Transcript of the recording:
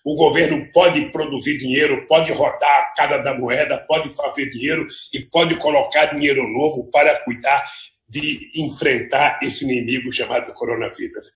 O governo pode produzir dinheiro, pode rodar a casa da moeda, pode fazer dinheiro e pode colocar dinheiro novo para cuidar de enfrentar esse inimigo chamado coronavírus.